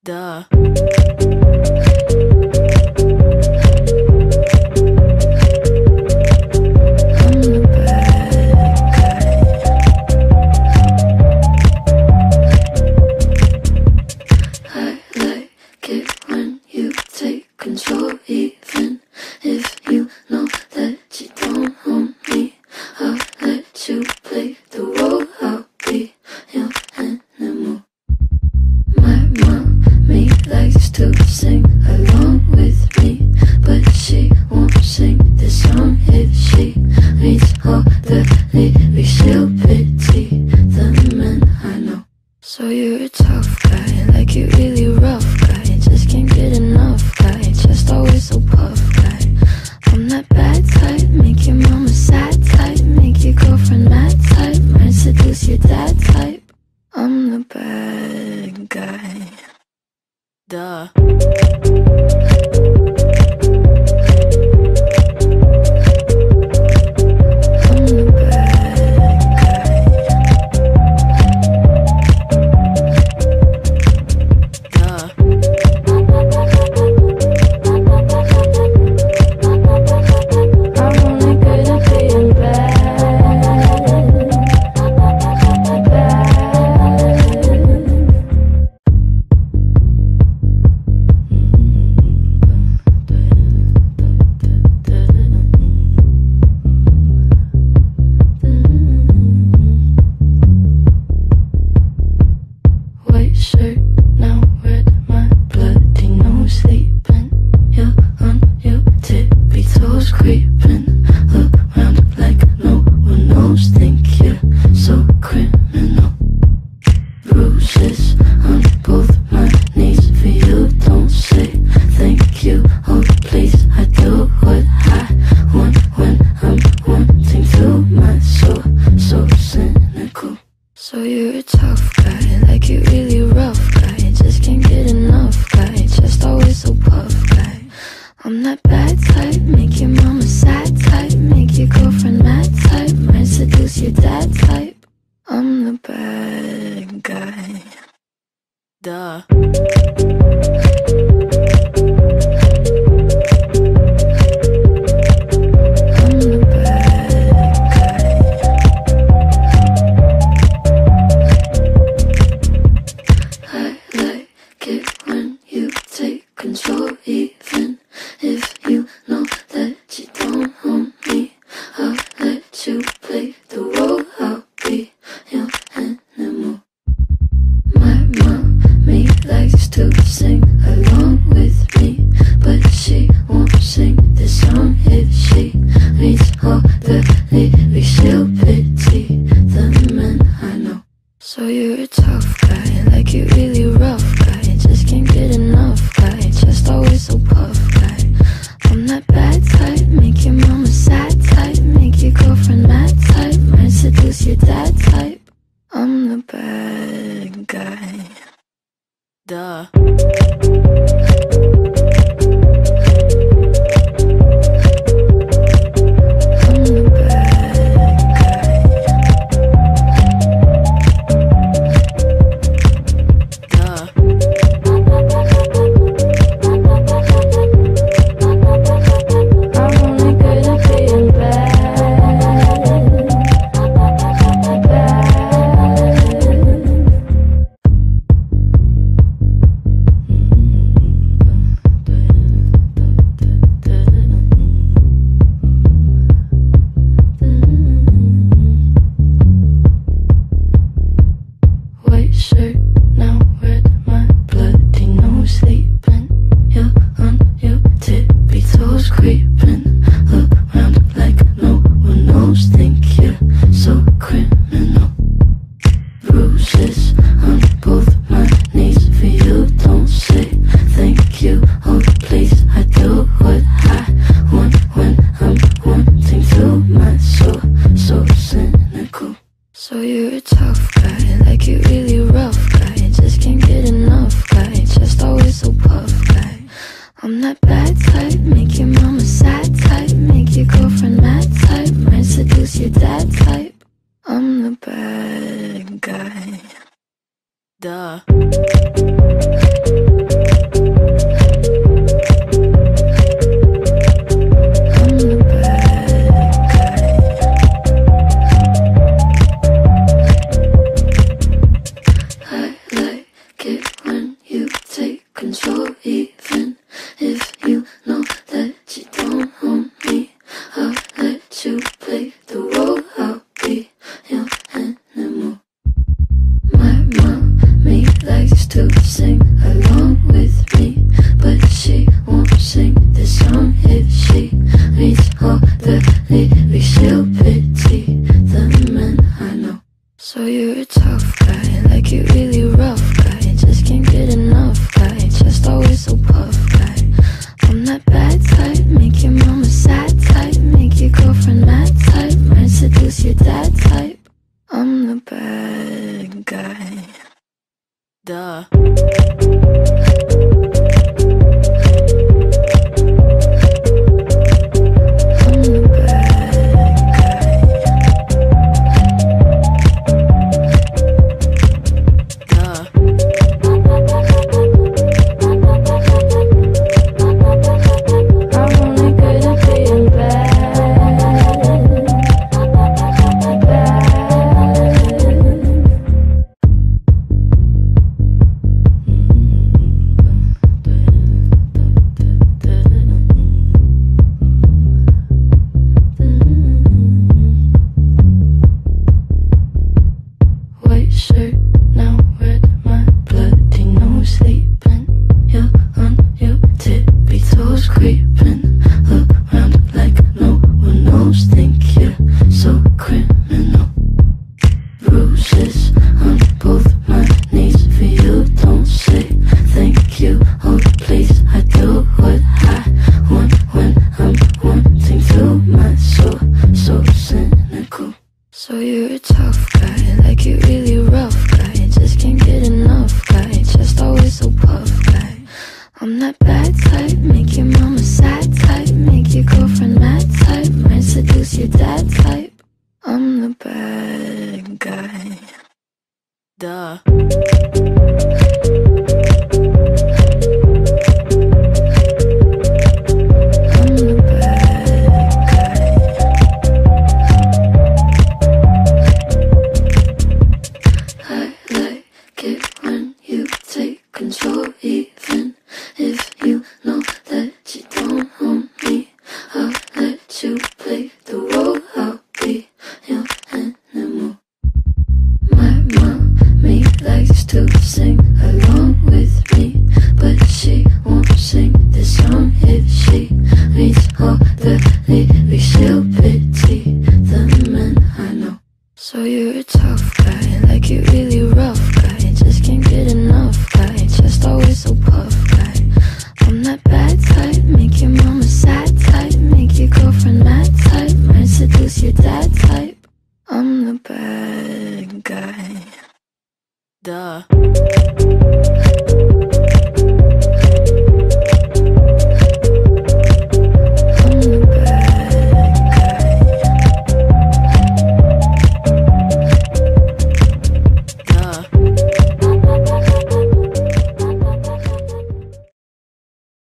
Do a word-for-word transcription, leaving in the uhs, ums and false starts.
Duh. Control, even if you know that you don't own me. I'll let you play the role. I'll be your animal. My mommy likes to sing along with me, but she won't sing this song if she reads all the lyrics. She'll pity the men I know. So you're a tough guy, like you really rough guy. Just can't get enough guy, just always so puff guy. I'm that bad type, make your mama sad type, make your girlfriend mad type, might seduce your dad type. I'm the bad guy. Duh. Shirt, now red, my bloody nose sleeping. You're on your tippy toes, creeping around like no one knows. Think you're so criminal. Bruises on both my knees for you. Don't say thank you. Oh please, I do what I want when I'm wanting to. My soul so cynical. So you're a tough guy, like you really rough guy. Just can't get enough guy, just always so puff guy. I'm that bad type, make your mama sad type, make your girlfriend mad type, might seduce your dad type. I'm the bad guy. Duh. Control, even if you know that you don't own me. I'll let you play the role. I'll be your animal. My mommy likes to sing along with me, but she won't sing this song if she reads all the lyrics. She'll pity the men I know. So you're a tough guy, like you really rough guy. Just can't get enough guy, just always so puff guy. I'm that bad type, make your mama sad type, make your girlfriend mad type, might seduce your dad type. I'm the bad guy. Duh. control. Even if you know that you don't own me, I'll let you play the role. I'll be your animal. My mommy likes to sing along with me, but she won't sing this song if she reads all the lyrics. She'll pity the men I know. So you're a tough guy, like you really rough guy, just can't get enough guy, just always so puff guy. I'm that bad type, make your mama sad type, make your girlfriend mad type, might seduce your dad type. I'm the bad guy. Duh. So you're a tough guy, like you really rough guy, just can't get enough guy, just always so puff guy. I'm that bad type, make your mama sad type, make your girlfriend mad type, might seduce your dad type. I'm the bad guy. Duh. Control, even if you know